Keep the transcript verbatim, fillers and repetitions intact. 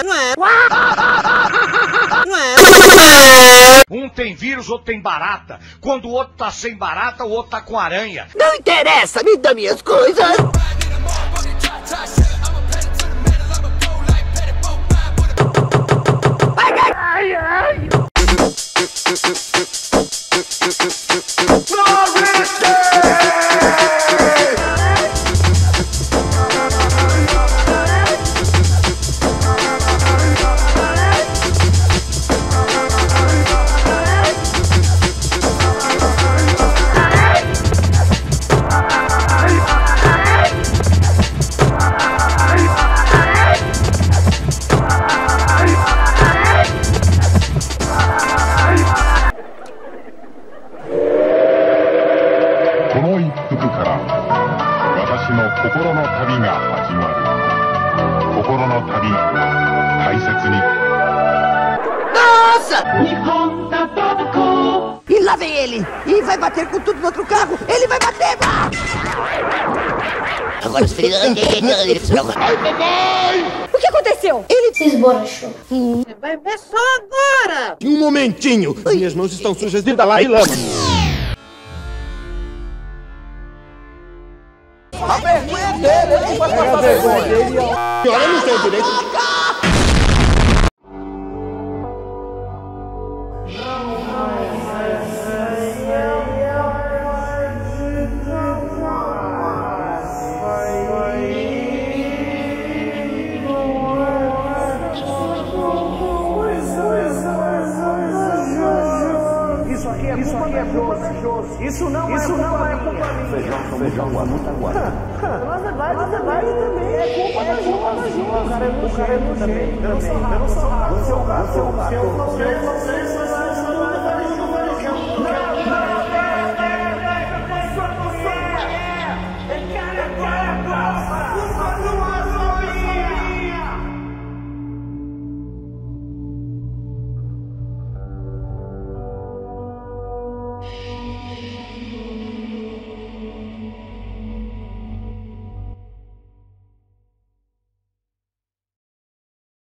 é, não é. Não é. Um tem vírus, outro tem barata. Quando o outro tá sem barata, o outro tá com aranha. Não interessa, me dá minhas coisas. Ai, ai. Nossa! E lá vem ele! E vai bater com tudo no outro carro! Ele vai bater! Agora os filhos... Ai, papai! O que aconteceu? Ele se esborrachou. Hum. Vai ver só agora! Um momentinho! Ai. Minhas mãos estão sujas de lá e lama. A vergonha é dele! Ele vai passar a vergonha dele! Olha, não tem direito! Isso aqui é culpa da Josi. Isso não é culpa minha. Feijão, feijão, muita guarda. Mas vai, mas vai também. É culpa da Josi. O cara é nojento também. Eu não sou rato. Você é o gato. Você é o gato.